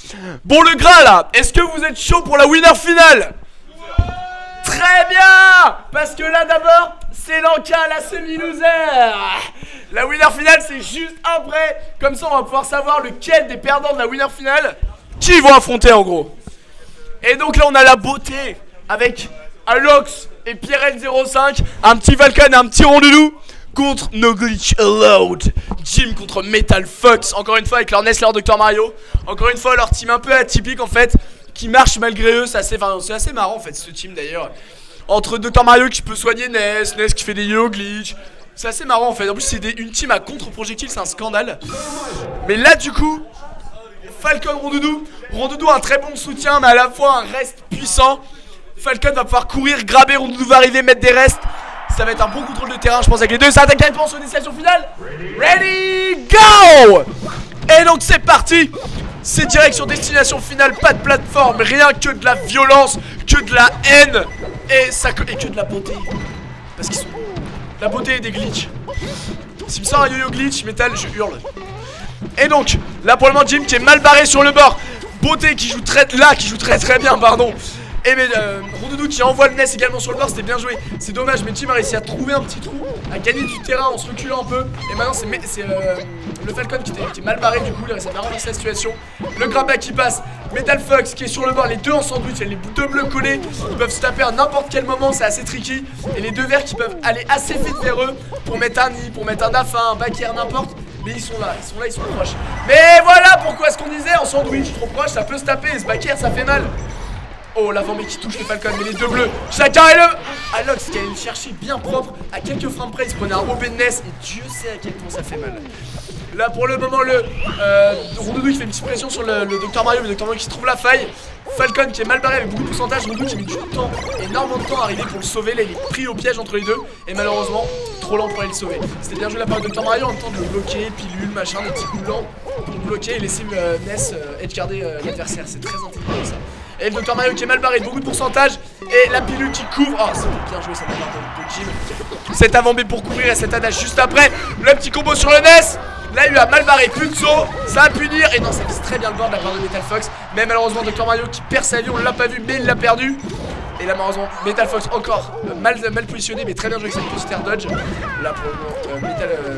Bon le gras là, est-ce que vous êtes chaud pour la winner finale? Très bien. Parce que là d'abord, c'est l'enca, la semi-loser. La winner finale c'est juste après. Comme ça on va pouvoir savoir lequel des perdants de la winner finale qui vont affronter en gros. Et donc là on a la beauté avec Alox et Pierrel05, un petit Falcon et un petit Rondoudou contre No Glitch Allowed, Jim contre Metal Fox, encore une fois avec leur NES, leur Dr Mario, encore une fois leur team un peu atypique en fait, qui marche malgré eux, c'est assez marrant en fait ce team d'ailleurs. Entre Dr Mario qui peut soigner NES qui fait des yo glitch, c'est assez marrant en fait, en plus c'est une team à contre-projectile, c'est un scandale. Mais là du coup, Falcon Rondoudou un très bon soutien mais à la fois un reste puissant. Falcon va pouvoir courir, graber, Rondoudou va arriver, mettre des restes. Ça va être un bon contrôle de terrain je pense avec les deux. Ça attaque directement sur destination finale. Ready, go. Et donc c'est parti. C'est direct sur destination finale, pas de plateforme, rien que de la violence, que de la haine et que de la beauté. Parce qu'ils sont la beauté et des glitches. S'il me sort un yo-yo glitch, métal, je hurle. Et donc, là pour le moment Jim qui est mal barré sur le bord. Beauté qui joue très bien, pardon. Et mais Rondoudou qui envoie le NES également sur le bord, c'était bien joué. C'est dommage, mais Jim a réussi à trouver un petit trou, à gagner du terrain en se reculant un peu. Et maintenant c'est le Falcon qui est mal barré, du coup il a réussi à bien renverser la situation. Le grab qui passe, Metal Fox qui est sur le bord, les deux en sandwich, les deux bleus collés. Ils peuvent se taper à n'importe quel moment, c'est assez tricky. Et les deux verts qui peuvent aller assez vite vers eux pour mettre un nid, pour mettre un dauphin, un backer, n'importe. Mais ils sont là, ils sont proches. Mais voilà pourquoi ce qu'on disait en sandwich, trop proche, ça peut se taper, ce backer ça fait mal. Oh l'avant-mais qui touche le Falcon, mais les deux bleus, chacun est le Alox qui allait le chercher bien propre, à quelques frames près, il se prenait un OB de NES et Dieu sait à quel point ça fait mal. Là pour le moment le Rondoudou qui fait une petite pression sur le Dr Mario, mais le Dr Mario qui se trouve la faille. Falcon qui est mal barré avec beaucoup de pourcentage, Rondoudou qui a mis du temps, énormément de temps à arriver pour le sauver. Là il est pris au piège entre les deux et malheureusement trop lent pour aller le sauver. C'était bien joué la part de Dr Mario en même temps de le bloquer, pilule, machin, des petits coups lents pour le bloquer et laisser NES edgeguarder l'adversaire, c'est très intelligent ça. Et le Dr Mario qui est mal barré, beaucoup de pourcentage. Et la pilule qui couvre. Oh, c'est bien joué cette part de Jim. Cet avant-B pour couvrir et cet adage juste après. Le petit combo sur le NES. Là, il lui a mal barré, plus de saut. Ça va punir. Et non, ça vise très bien le bord de la part de Metal Fox. Mais malheureusement, Dr Mario qui perd sa vie, on l'a pas vu, mais il l'a perdu. Et là, malheureusement, Metal Fox encore mal positionné, mais très bien joué avec cette petite air dodge. Là, pour le moment,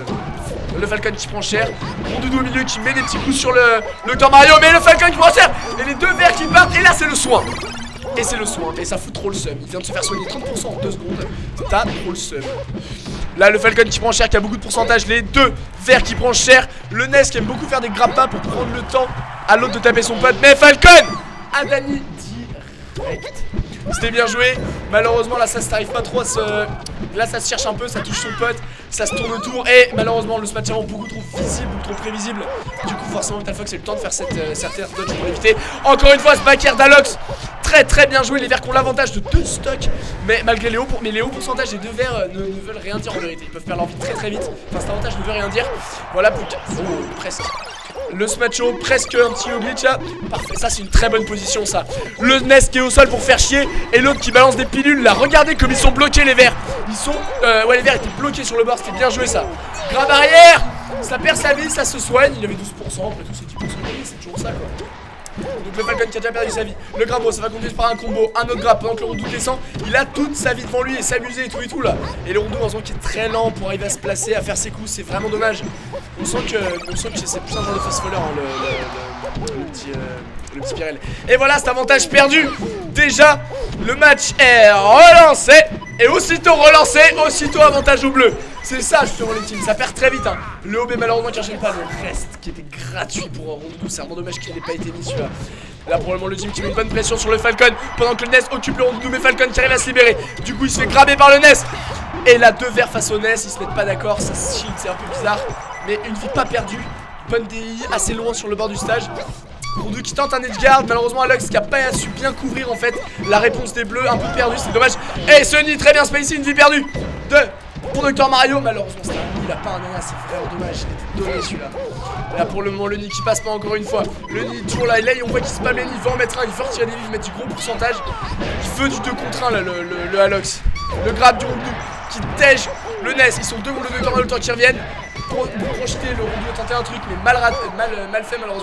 le Falcon qui prend cher. Rondoudou au milieu qui met des petits coups sur le Dr Mario, mais le Falcon qui prend cher. Et les deux verts qui partent. Et là, c'est le soin. Et c'est le soin. Et ça fout trop le seum. Il vient de se faire soigner 30% en 2 secondes. T'as trop le seum. Là, le Falcon qui prend cher, qui a beaucoup de pourcentage. Les deux verts qui prend cher. Le NES qui aime beaucoup faire des grappas pour prendre le temps à l'autre de taper son pote. Mais Falcon a Dani direct. C'était bien joué. Malheureusement là ça n'arrive pas trop à se... Là ça se cherche un peu, ça touche son pote, ça se tourne autour. Et malheureusement le smash est beaucoup trop visible, beaucoup trop prévisible. Du coup forcément Metal Fox a eu le temps de faire certaine dodge pour l'éviter. Encore une fois ce backer d'Alox, très bien joué. Les verts qui ont l'avantage de 2 stocks. Mais malgré les hauts pourcentages, les deux verts ne veulent rien dire en vérité. Ils peuvent perdre leur vie très vite. Enfin cet avantage ne veut rien dire. Voilà pour... Oh, presque. Le smacho, presque un petit glitch là. Parfait, ça c'est une très bonne position ça. Le NES qui est au sol pour faire chier. Et l'autre qui balance des pilules là. Regardez comme ils sont bloqués les verts. Ils sont... ouais les verts étaient bloqués sur le bord. C'était bien joué ça. Grave arrière. Ça perd sa vie, ça se soigne. Il avait 12%, après tout c'est 10% de vie, c'est toujours ça quoi. Donc le Falcon qui a déjà perdu sa vie. Le Grabo ça va conduire par un combo. Un autre grab pendant que le Rondoudou descend. Il a toute sa vie devant lui et s'amuser et tout là. Et le Rondoudou en ce moment qui est très lent pour arriver à se placer, à faire ses coups. C'est vraiment dommage. On sent que c'est plus un genre de fast faller hein, le petit Pirel. Et voilà cet avantage perdu. Déjà le match est relancé. Et aussitôt relancé, aussitôt avantage au bleu. C'est ça justement les teams, ça perd très vite hein. Le OB malheureusement qui enchaîne pas, le reste qui était gratuit pour Rondoudou. C'est vraiment dommage qu'il n'ait pas été mis celui-là. Là probablement le team qui met une bonne pression sur le Falcon pendant que le NES occupe le Rondoudou, mais Falcon qui arrive à se libérer. Du coup il se fait graber par le NES. Et là deux verts face au NES, ils se mettent pas d'accord, ça se shield, c'est un peu bizarre. Mais une vie pas perdue, bonne DI assez loin sur le bord du stage. Rondoudou qui tente un edgeguard, malheureusement Alox qui a pas su bien couvrir en fait la réponse des bleus, un peu perdu, c'est dommage. Et Sunny très bien spacey, une vie perdue pour Dr Mario, malheureusement c'est un nid, il a pas un nana, c'est vraiment dommage, il était donné celui-là. Là pour le moment le nid qui passe pas encore une fois, le nid toujours là, et là on voit qu'il se spam les nids, il veut en mettre un, il veut retirer des vies, il veut mettre du gros pourcentage. Il veut du 2 contre 1 là le Alox. Le grab du Rondoudou qui tège le NES, ils sont deux contre le Dr Mario le temps qu'ils reviennent. Pour projeter le Rondoudou a tenté un truc mais mal fait malheureusement.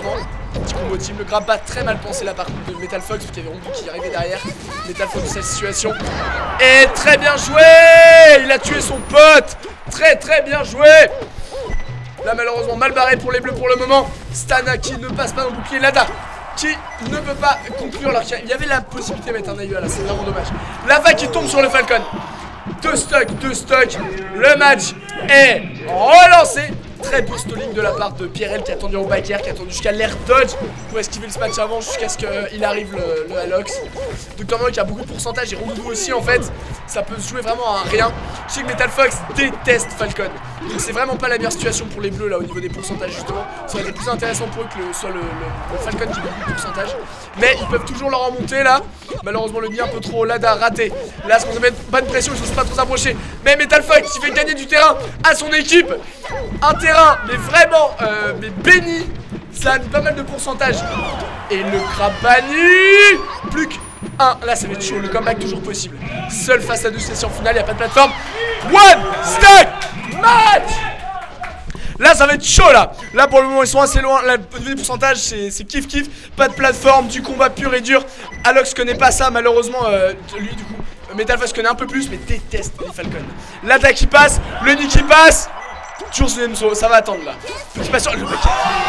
Petit combo team, le grab pas très mal pensé là par contre de Metal Fox, parce qu'il y avait Rondu qui arrivait derrière. Metal Fox dans cette situation. Et très bien joué. Il a tué son pote. Très bien joué. Là malheureusement mal barré pour les bleus pour le moment. Stana qui ne passe pas dans le bouclier. Lada qui ne peut pas conclure alors qu'il y avait la possibilité de mettre un AUA là, c'est vraiment dommage. Lava qui tombe sur le Falcon. Deux stocks. Le match est relancé. Très beau stalling de la part de Pierrel qui a attendu au backer, qui a attendu jusqu'à l'air dodge pour esquiver le match avant jusqu'à ce qu'il arrive le Alox. Dr Mario qui a beaucoup de pourcentage et Rondoudou aussi en fait. Ça peut se jouer vraiment à rien. Je sais que Metal Fox déteste Falcon. Donc c'est vraiment pas la meilleure situation pour les bleus là au niveau des pourcentages justement. Ça aurait été plus intéressant pour eux que soit le Falcon qui met beaucoup de pourcentage. Mais ils peuvent toujours leur remonter là. Malheureusement le nid un peu trop, Lada raté. Là ce qu'on met pas de pression, ils ne sont pas trop approchés. Mais Metal Fox qui fait gagner du terrain à son équipe. Un terrain mais vraiment mais béni. Ça a mis pas mal de pourcentage. Et le Krabani. Plus qu'un. Là ça va être chaud, le comeback toujours possible. Seul face à 2 sessions finales, il n'y a pas de plateforme. One stack match. Là ça va être chaud là. Là pour le moment ils sont assez loin. Là, le pourcentage c'est kiff. Pas de plateforme, du combat pur et dur. Alox connaît pas ça malheureusement. Lui du coup Metal Fox connaît un peu plus mais déteste les Falcons. L'attaque qui passe, le nid qui passe. Toujours ce même saut, ça va attendre là. Petit pas sur le back.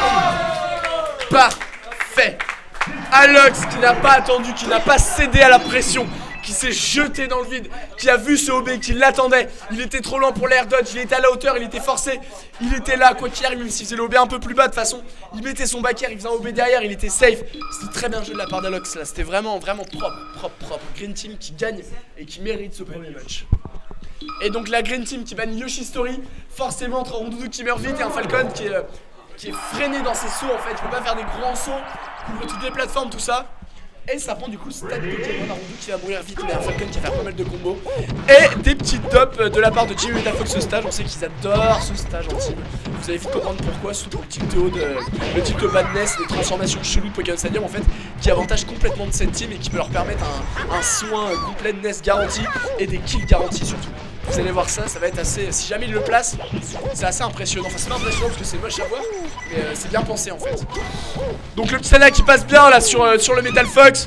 Parfait. Alox qui n'a pas attendu, qui n'a pas cédé à la pression, qui s'est jeté dans le vide, qui a vu ce OB, qui l'attendait. Il était trop loin pour l'air dodge, il était à la hauteur, il était forcé. Il était là, quoi qu'il arrive, même s'il faisait l'OB un peu plus bas de toute façon. Il mettait son backer, il faisait un OB derrière, il était safe. C'était très bien joué de la part d'Alox là, c'était vraiment propre. Green Team qui gagne et qui mérite ce premier match. Et donc la Green Team qui banne Yoshi Story, forcément entre Rondoudou qui meurt vite et un Falcon qui est freiné dans ses sauts en fait. Il peut pas faire des grands sauts, couvre toutes les plateformes, tout ça. Et ça prend du coup stade Pokémon, un Rondoudou qui va mourir vite, mais un Falcon qui va faire pas mal de combos. Et des petits tops de la part de Jimmy Metal Fox ce stage, on sait qu'ils adorent ce stage en team. Vous allez vite comprendre pourquoi, surtout pour le tilt haut le tilt badness, les transformations cheloues de Pokémon Stadium en fait, qui avantage complètement de cette team et qui peut leur permettre un soin complet de Ness garanti et des kills garantis surtout. Vous allez voir ça, ça va être assez. Si jamais il le place, c'est assez impressionnant. Enfin, c'est pas impressionnant parce que c'est moche à voir, mais c'est bien pensé en fait. Donc, le petit Sana qui passe bien là sur le Metal Fox.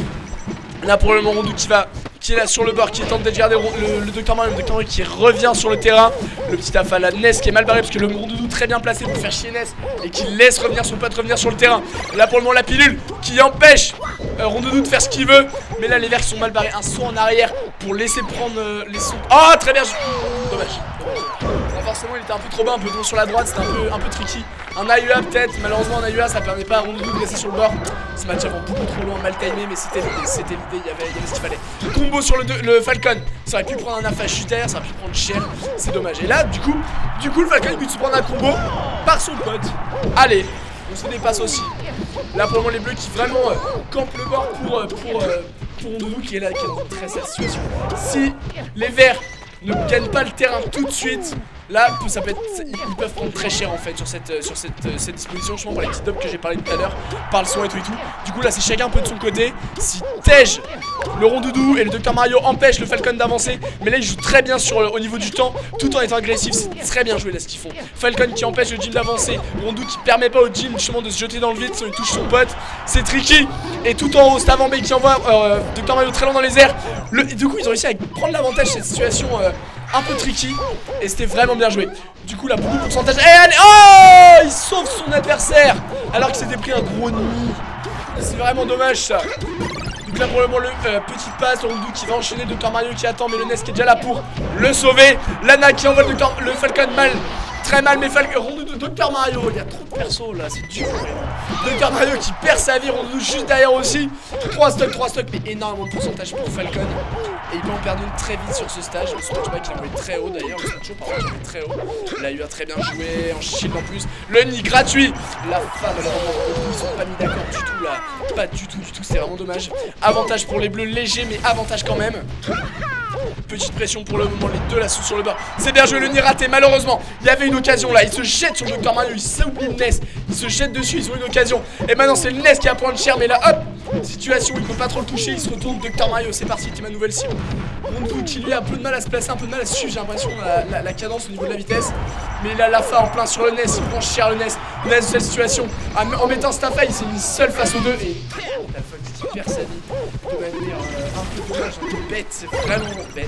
Là, pour le moment, Rondoudou qui est là sur le bord, qui tente de garder le Dr Mario, qui revient sur le terrain. Le petit Afa, la Ness qui est mal barré parce que le Rondoudou très bien placé pour faire chier Ness et qui laisse revenir son pote revenir sur le terrain. Là, pour le moment, la pilule qui empêche Rondoudou de faire ce qu'il veut. Mais là, les verts sont mal barrés. Un saut en arrière pour laisser prendre les sauts. Oh, très bien. Dommage. Forcément, il était un peu trop bas, un peu trop sur la droite. C'était un peu tricky. Un AUA peut-être. Malheureusement, un AUA ça permet pas à Rondoudou de rester sur le bord. Ce match avant beaucoup trop loin, mal timé, mais c'était l'idée. Il y avait ce qu'il fallait. Combo sur le Falcon. Ça aurait pu prendre un Afa shooter, ça aurait pu prendre cher. C'est dommage. Et là, du coup, le Falcon il peut se prendre un combo par son pote. Allez, on se dépasse aussi. Là, pour le moment, les bleus qui vraiment campent le bord pour Rondoudou qui est là, qui est dans une très sale situation. Si les verts ne gagnent pas le terrain tout de suite, là ça peut être, ils peuvent prendre très cher en fait sur cette disposition, justement pour les petits dubs que j'ai parlé tout à l'heure, par le son et tout. Du coup là c'est chacun un peu de son côté. Si Tej, le Rondoudou et le Dr Mario empêchent le Falcon d'avancer, mais là ils jouent très bien au niveau du temps, tout en étant agressif, c'est très bien joué là ce qu'ils font. Falcon qui empêche le Jim d'avancer, Rondoudou qui permet pas au Jim justement de se jeter dans le vide, il touche son pote, c'est tricky. Et tout en haut, c'est avant B qui envoie Dr Mario très loin dans les airs. Du coup ils ont réussi à prendre l'avantage de cette situation un peu tricky et c'était vraiment bien joué. Du coup là beaucoup de pourcentage. Et allez, oh, il sauve son adversaire alors qu'il s'était pris un gros nid. C'est vraiment dommage ça. Donc là pour le moment le petit passe, Rondoudou qui va enchaîner, Dr Mario qui attend mais le Ness qui est déjà là pour le sauver. Lana qui envoie le Falcon mal. Très mal, mais Rondoudou, Dr Mario, il y a trop de persos là, c'est dur. Dr Mario qui perd sa vie, Rondoudou juste derrière aussi. 3 stocks, mais énormément de pourcentage pour Falcon. Et il peut en perdre une très vite sur ce stage. Le switchback il a envoyé très haut d'ailleurs, le switch par contre il est très haut. Là il a très bien joué, en shield en plus. Le nid gratuit. La femme, ils sont pas mis d'accord du tout là. Pas du tout, c'est vraiment dommage. Avantage pour les bleus, léger, mais avantage quand même. Petite pression pour le moment, les deux là sont sur le bord. C'est bien joué, le nid raté, malheureusement. Il y avait une occasion là, il se jette sur le Dr Mario, il s'oublie le Ness. Il se jette dessus, ils ont une occasion. Et maintenant c'est le Ness qui va prendre cher, mais là hop, situation où il peut pas trop le toucher, il se retourne, Dr Mario, c'est parti, ma nouvelle cible. Rondoudou qui lui a un peu de mal à se placer, un peu de mal à suivre, j'ai l'impression, la cadence au niveau de la vitesse. Mais il a Lafa en plein sur le Ness, il prend cher le Ness. dans cette situation. En mettant Staffy, il s'est mis seul face aux deux. Et Metal Fox qui perd sa vie de manière un peu dommage, un peu bête. C'est vraiment bête.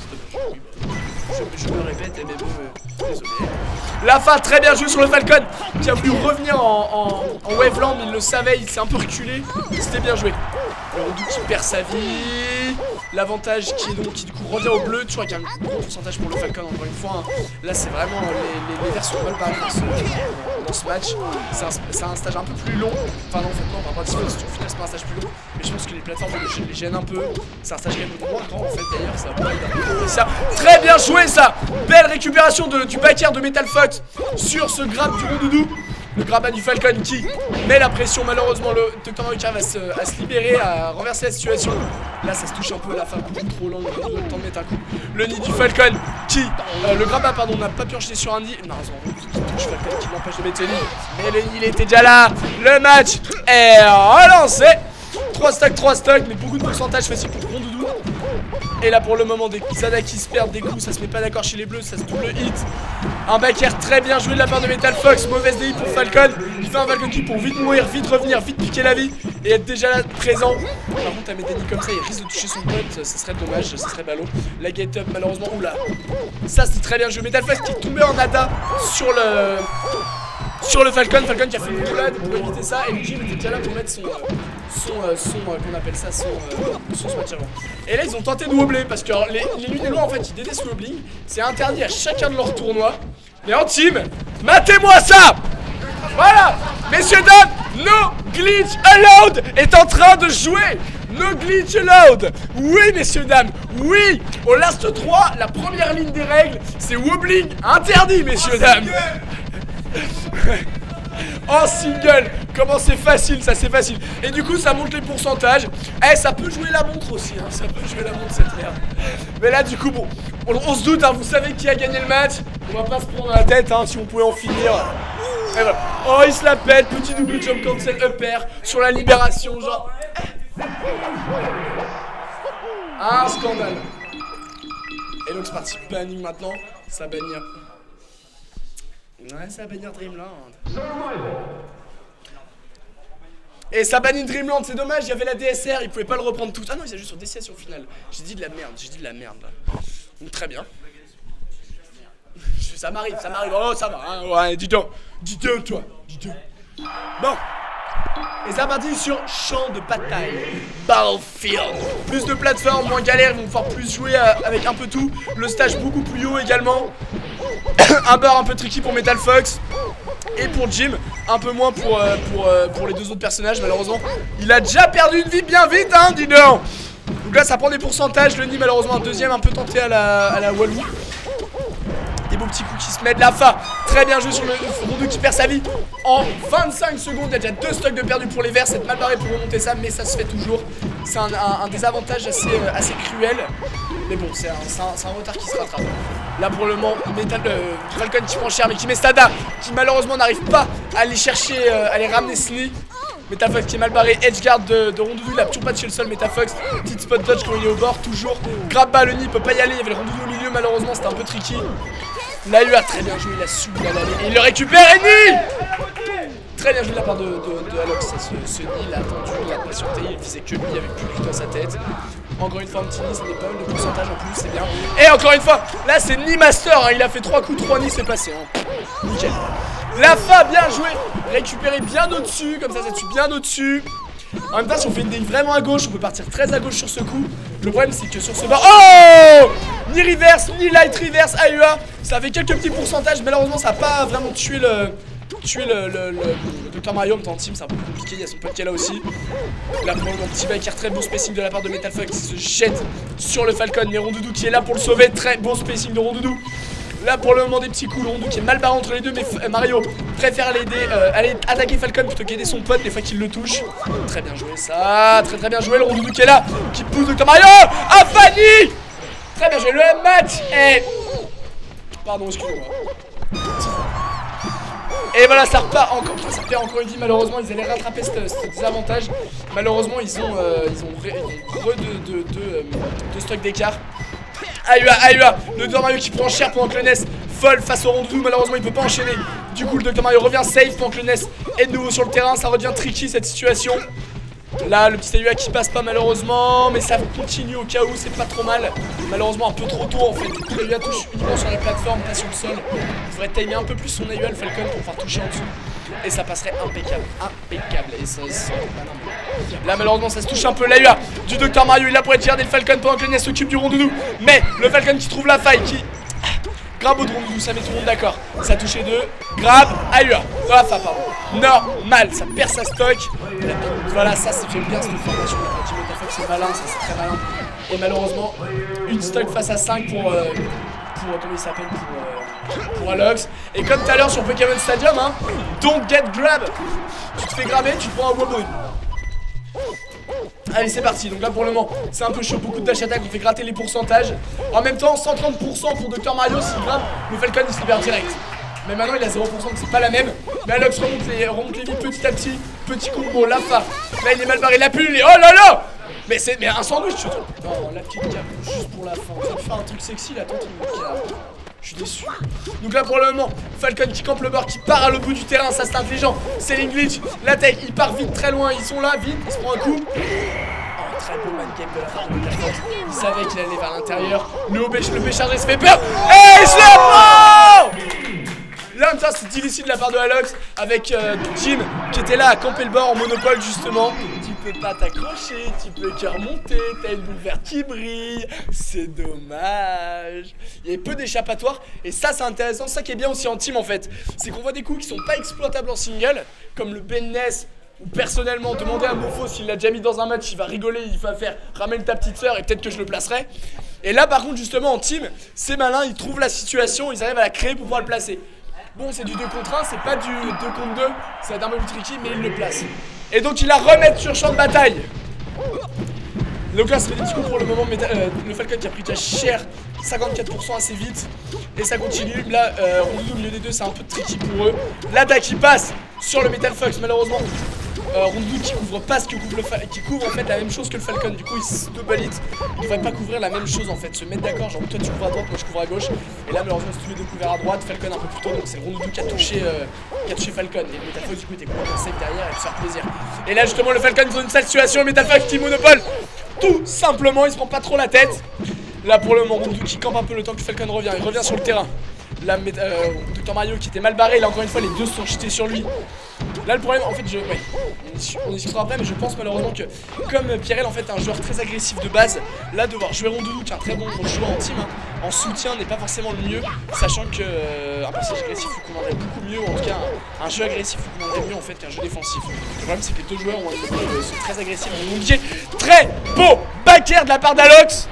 Je me répète, désolé. La fin, très bien joué sur le Falcon qui a voulu revenir en Waveland, mais il le savait, il s'est un peu reculé. C'était bien joué. Le Rondoudou qui perd sa vie. L'avantage qui du coup revient au bleu, toujours avec un gros pourcentage pour le Falcon encore une fois. Hein. Là c'est vraiment les verts sont mal barrés dans ce match. C'est un stage un peu plus long. Enfin non, en fait non, par rapport à la disposition finale c'est pas un stage plus long. Mais je pense que les plateformes les gênent un peu. C'est un stage quand même moins grand en fait d'ailleurs. Ça va pas ça. Très bien joué ça. Belle récupération du backer de Metal Fox sur ce grab du Rondoudou. Le grabat du Falcon qui met la pression. Malheureusement le Dr Mario qui arrive à se libérer, à renverser la situation. Là ça se touche un peu à la fin, beaucoup trop lent, il a le temps de mettre un coup. Le nid du Falcon qui, le grabat pardon, n'a pas pu enchaîner sur un nid. Non, qui touche Falcon qui l'empêche de mettre le nid. Mais le nid il était déjà là. Le match est relancé. 3 stocks, mais beaucoup de pourcentage facile pour Rondoudou. Et là pour le moment des Zada qui se perdent des coups, ça se met pas d'accord chez les bleus, ça se double hit. Un backer très bien joué de la part de Metal Fox, mauvaise DI pour Falcon. Il fait un Falcon kick pour vite mourir, vite revenir, vite piquer la vie et être déjà là présent. Par contre à mettre des nids comme ça, il risque de toucher son pote, ça serait dommage, ça serait ballot. La get up malheureusement, oula. Ça c'est très bien joué, Metal Fox qui est tombé en nada sur le Falcon qui a fait une roulade pour éviter ça. Et le Jim était déjà là pour mettre qu'on appelle ça, son swatch avant. Et là ils ont tenté de wobbler parce que les Lunélois en fait ils détestent le wobbling. C'est interdit à chacun de leurs tournois. Mais en team, matez-moi ça. Voilà, messieurs dames, no glitch allowed est en train de jouer. No glitch allowed. Oui messieurs dames, oui. Au last 3, la première ligne des règles, c'est wobbling interdit messieurs dames. En single, comment c'est facile, ça c'est facile. Et du coup ça monte les pourcentages. Eh ça peut jouer la montre aussi hein. Ça peut jouer la montre cette merde. Mais là du coup bon, on se doute hein, vous savez qui a gagné le match. On va pas se prendre la tête hein, si on pouvait en finir. Et voilà. Oh il se la pète, petit double jump cancel upper sur la libération genre. Un scandale. Et donc c'est parti, banning maintenant. Ça bannir. Ouais, ça va bannir Dreamland. Et ça bannit Dreamland, c'est dommage, il y avait la DSR, il pouvait pas le reprendre tout. Ah non, il y a juste sur DCS au final. J'ai dit de la merde, là. Donc très bien. Ça m'arrive, oh ça va, hein, ouais, dis donc toi. Bon. Et ça partit sur champ de bataille, Battlefield. Plus de plateformes, moins galère, ils vont pouvoir plus jouer avec un peu tout. Le stage beaucoup plus haut également. Un bar un peu tricky pour Metal Fox. Et pour Jim, un peu moins pour les deux autres personnages malheureusement. Il a déjà perdu une vie bien vite hein, dis donc. Donc là ça prend des pourcentages, le nid malheureusement un deuxième un peu tenté à la Walou. Des beaux petits coups qui se mettent la fin. Très bien joué sur le Rondoudou qui perd sa vie en 25 secondes. Il y a déjà 2 stocks de perdu pour les verts. C'est mal barré pour remonter ça, mais ça se fait toujours. C'est un désavantage assez cruel. Mais bon, c'est un retard qui se rattrape. Là pour le moment, Falcon qui prend cher mais qui met Stada, qui malheureusement n'arrive pas à aller chercher, à aller ramener Slee. Metal Fox qui est mal barré, edge guard de Rondoudou, il a toujours pas touché le sol. Metal Fox, petite spot dodge quand il est au bord, toujours. Grab bas, le nid, il peut pas y aller, il y avait le Rondoudou au milieu, malheureusement c'était un peu tricky. Là il a très bien joué, il a su bien aller et il le récupère et nid. Très bien joué de la part de Alox, ce nid, il a attendu, il a patienté, il disait que lui, il avait plus que dans sa tête. Encore une fois un petit nid, ça n'est pas mal de pourcentage en plus, c'est bien. Et encore une fois, là c'est nid master, hein, il a fait 3 coups, 3 nids, c'est passé. Hein. Nickel. La fin, bien joué. Récupérer bien au-dessus, comme ça tue bien au-dessus. En même temps, si on fait une DI vraiment à gauche, on peut partir très à gauche sur ce coup. Le problème, c'est que sur ce bas. Oh! Ni reverse, ni light reverse, AUA. Ça fait quelques petits pourcentages. Malheureusement, ça n'a pas vraiment tué le Dr Mario en team, c'est un peu compliqué, il y a son pote qui est là aussi. Là pour le petit backer, très beau spacing de la part de Metal Fox qui se jette sur le Falcon, mais Rondoudou qui est là pour le sauver, très beau spacing de Rondoudou. Là pour le moment des petits coups, le Rondoudou qui est mal barré entre les deux, mais Mario préfère l'aider, aller attaquer Falcon plutôt qu'aider son pote des fois qu'il le touche. Très bien joué ça, très bien joué, le Rondoudou qui est là, qui pousse Dr Mario. Ah Fanny. Très bien joué, le match est... Pardon, excusez-moi. Et voilà, ça repart encore, ça perd encore une vie. Malheureusement, ils allaient rattraper ce désavantage. Malheureusement, ils ont deux stocks d'écart. AUA, le Dr Mario qui prend cher pendant que le Ness folle face au Rondoudou. Malheureusement, il peut pas enchaîner Du coup le Dr Mario revient safe pendant que le Ness est de nouveau sur le terrain. Ça redevient tricky cette situation. Là le petit AUA qui passe pas malheureusement, mais ça continue au cas où, c'est pas trop mal. Malheureusement un peu trop tôt en fait. L'AUA touche uniquement sur la plateforme, pas sur le sol. Il devrait timer un peu plus son AUA le Falcon pour pouvoir toucher en dessous. Et ça passerait impeccable, impeccable. Et ça là malheureusement ça se touche un peu. L'AUA du Dr Mario, il a pour être garder le Falcon pendant que le Ness s'occupe du rondoudou. Mais le Falcon qui trouve la faille, qui grab au rondoudou, ça met tout le monde d'accord. Ça a touché deux, grab, AUA. Enfin pardon, normal, ça perd sa stock. Voilà, ça j'aime bien cette formation là. C'est malin, ça c'est très malin. Et malheureusement, une stock face à 5 pour comment il s'appelle, pour Alox. Et comme tout à l'heure sur Pokémon Stadium, hein, don't get grab. Tu te fais grabber, tu prends un Woboy. Allez c'est parti, donc là pour le moment c'est un peu chaud, beaucoup de dash attack, on fait gratter les pourcentages. En même temps 130% pour Dr Mario, s'il grave, le Falcon il se libère direct. Mais maintenant il a 0% donc c'est pas la même. Mais Alox remonte les vies petit à petit. Petit combo, la fa. Là il est mal barré, la pull, et oh là là. Mais c'est un sandwich je trouve. Non, la petite cape juste pour la fin. On va faire un truc sexy là, tente. Je suis déçu. Donc là pour le moment, Falcon qui campe le bord, qui part à l'autre bout du terrain, ça c'est intelligent. C'est l'Englitch, la tech, il part vite très loin, ils sont là, vite, il se prend un coup. Oh, très beau man game de la part de Falcon. Il savait qu'il allait vers l'intérieur. Le B chargé se fait peur. Et je le prends. Là, ça c'est difficile de la part de Alox avec Jim qui était là à camper le bord en monopole justement. Tu peux pas t'accrocher, tu peux que remonter, t'as une boule verte qui brille, c'est dommage. Il y a peu d'échappatoires et ça c'est intéressant, ça qui est bien aussi en team en fait. C'est qu'on voit des coups qui sont pas exploitables en single, comme le Ben Ness. Ou personnellement, demander à Mofo s'il l'a déjà mis dans un match, il va rigoler, il va faire ramène ta petite soeur et peut-être que je le placerai. Et là par contre justement en team, c'est malin, ils trouvent la situation, ils arrivent à la créer pour pouvoir le placer. Bon, c'est du 2 contre 1, c'est pas du 2 contre 2, ça va être un peu plus tricky, mais il le place. Et donc il la remet sur champ de bataille. Donc là, ça fait des petits coups pour le moment, mais le Falcon qui a pris déjà cher, 54% assez vite. Et ça continue. Là, Rondoudou au milieu des deux, c'est un peu tricky pour eux. L'Ada qui passe sur le Metal Fox, malheureusement. Rondoudou qui couvre pas ce que couvre qui couvre en fait la même chose que le Falcon. Du coup, il se double hit. Il devrait pas couvrir la même chose en fait. Se mettre d'accord, genre toi tu couvres à droite, moi je couvre à gauche. Et là, malheureusement, c'est tous les deux couverts à droite. Falcon un peu plus tôt, donc c'est Rondoudou qui a touché Falcon. Et le Metal Fox, du coup, était complètement safe derrière et de faire plaisir. Et là, justement, le Falcon dans une sale situation. Le Metal Fox qui monopole. Tout simplement, il se prend pas trop la tête. Là pour le moment, Rondoudou qui campe un peu le temps que Falcon revient. Il revient sur le terrain. Là, Dr Mario qui était mal barré. Là encore une fois, les deux sont jetés sur lui. Là le problème, en fait, on discutera après, mais je pense malheureusement que comme Pierrel en fait est un joueur très agressif de base, là devoir jouer Rondoudou qui est un très bon joueur en team, hein, en soutien n'est pas forcément le mieux, sachant que un passage agressif vous commanderait beaucoup mieux, ou en tout cas un jeu agressif vous commanderait mieux en fait qu'un jeu défensif. Le problème c'est que les deux joueurs sont très agressifs, donc obligé. Très beau backer de la part d'Alox.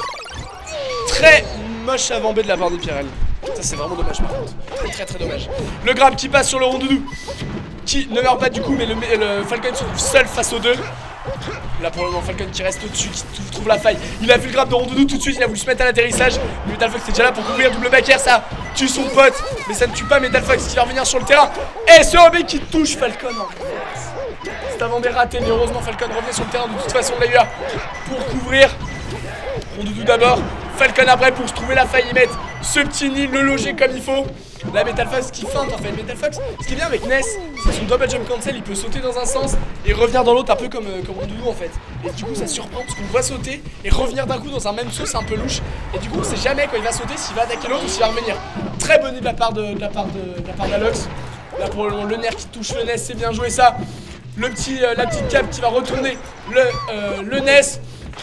Très moche avant B de la part de Pierrel. Ça c'est vraiment dommage par contre. Très dommage. Le grab qui passe sur le Rondoudou, qui ne meurt pas du coup, mais le Falcon se trouve seul face aux deux. Là pour le moment, Falcon qui reste au-dessus, qui trouve la faille. Il a vu le grab de Rondoudou tout de suite, il a voulu se mettre à l'atterrissage. Metal Fox est déjà là pour couvrir, double backer, ça tue son pote. Mais ça ne tue pas Metal Fox qui va revenir sur le terrain. Et ce OB qui touche Falcon en reverse. C'est avant des ratés, mais heureusement Falcon revient sur le terrain de toute façon de l'AUA pour couvrir. Rondoudou d'abord, Falcon après pour se trouver la faille, y mettre ce petit nid, le loger comme il faut. Là Metal Fox qui feinte en fait. Metal Fox, ce qui est bien avec Ness, c'est son double jump cancel, il peut sauter dans un sens et revenir dans l'autre un peu comme Rondoudou en fait. Et du coup ça surprend parce qu'on voit sauter et revenir d'un coup dans un même saut, c'est un peu louche. Et du coup on sait jamais quand il va sauter s'il va attaquer l'autre ou s'il va revenir. Très bonne idée de la part d'Alox. Là pour le nerf qui touche le Ness, c'est bien joué ça. La petite cape qui va retourner le Ness.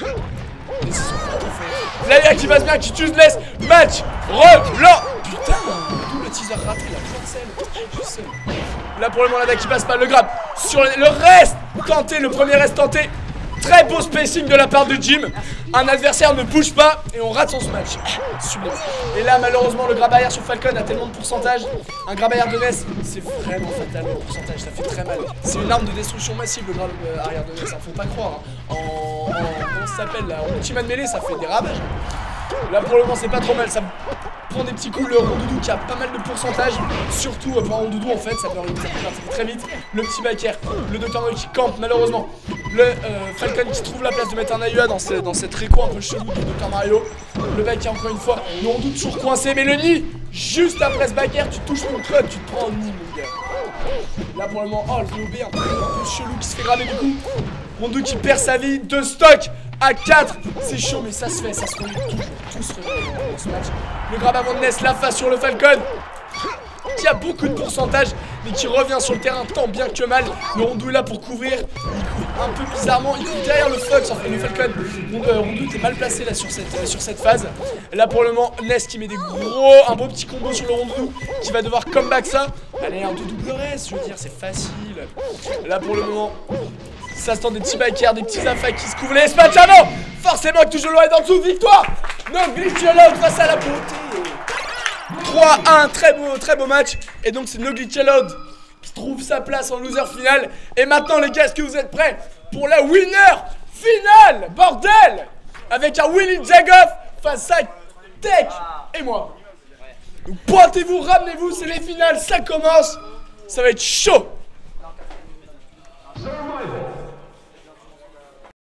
L'AUA qui passe bien, qui tue Ness. Match relant. Putain, double teaser raté, la cancel. Là pour le moment, l'ADA qui passe pas, le grab sur le reste tenté, le premier reste tenté. Très beau spacing de la part de Jim. Un adversaire ne bouge pas et on rate son match. Sublime. Et là malheureusement le grab arrière sur Falcon a tellement de pourcentage. Un grab arrière de Ness, c'est vraiment fatal le pourcentage, ça fait très mal. C'est une arme de destruction massive le grab arrière de Ness, ça faut pas croire. Hein. Comment ça s'appelle là, en ultimate mêlée ça fait des ravages. Là pour le moment c'est pas trop mal, ça prend des petits coups, le Rondoudou qui a pas mal de pourcentage. Surtout pour un Rondoudou en fait, ça peut arriver très vite. Le petit backer, le Dr Mario qui campe malheureusement. Le Falcon qui trouve la place de mettre un AUA dans cette réco un peu chelou du Dr Mario. Le backer encore une fois, le Rondoudou toujours coincé, mais le nid Juste après ce backer, tu touches ton code, tu te prends en nid, mon gars. Là pour le moment, oh le VOB un peu chelou qui se fait graver du coup. Rondu qui perd sa vie, 2 stocks à 4. C'est chaud, mais ça se fait, ça se relève toujours. Tout se relève dans ce match. Le grab avant de Ness, la face sur le Falcon. Qui a beaucoup de pourcentage, mais qui revient sur le terrain tant bien que mal. Le Rondu est là pour couvrir. Il couvre un peu bizarrement. Il couvre derrière le Fox, en fait, le Falcon. Donc Rondu était mal placé là sur cette phase. Là pour le moment, Ness qui met un beau petit combo sur le Rondu, qui va devoir comeback ça. Allez, un double reste, je veux dire, c'est facile. Là pour le moment, ça se tente des petits backers, des petits affas qui se couvrent les match avant. Forcément que toujours loin est en dessous. Victoire. No glitch allowed face à la beauté. 3-1, très beau match. Et donc c'est No Glitch Allowed qui trouve sa place en loser final. Et maintenant les gars, est-ce que vous êtes prêts pour la winner finale, bordel, avec un Willy Jagoff face à Tech et moi. Donc pointez-vous, ramenez-vous, c'est les finales, ça commence. Ça va être chaud.